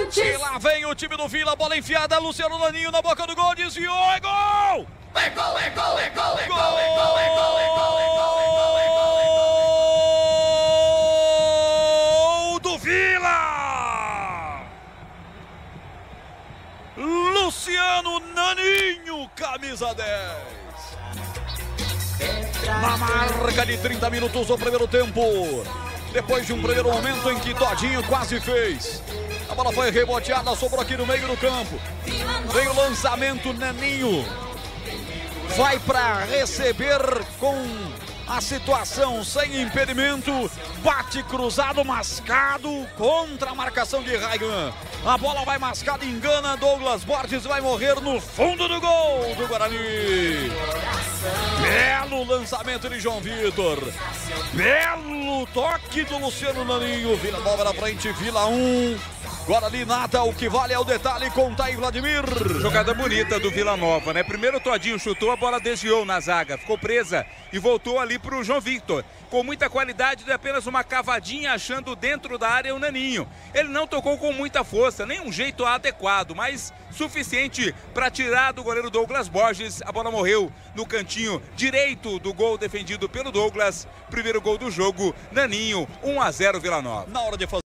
E lá vem o time do Vila, bola enfiada, Luciano Naninho na boca do gol, desviou, é gol! É gol, é gol, é gol, é Gol! gol, é gol, é gol, é gol, é gol, é gol, é Gol do Vila! Luciano Naninho, camisa 10. Na marca de 30 minutos do primeiro tempo. Depois de um primeiro momento em que Todinho quase fez. A bola foi reboteada, sobrou aqui no meio do campo. Vem o lançamento, Naninho. Vai para receber com a situação sem impedimento. Bate cruzado, mascado contra a marcação de Raigan. A bola vai mascada, engana Douglas Borges, vai morrer no fundo do gol do Guarani. Belo lançamento de João Vitor. Belo toque do Luciano Naninho. Vila Nova na frente, Vila 1. Guarani nada, o que vale é o detalhe com Thay Vladimir. Jogada bonita do Vila Nova, né? Primeiro o Todinho chutou, a bola desviou na zaga, ficou presa e voltou ali para o João Victor. Com muita qualidade, de apenas uma cavadinha achando dentro da área o Naninho. Ele não tocou com muita força, nem um jeito adequado, mas suficiente para tirar do goleiro Douglas Borges. A bola morreu no cantinho direito do gol defendido pelo Douglas. Primeiro gol do jogo, Naninho, 1-0 Vila Nova. Na hora de fazer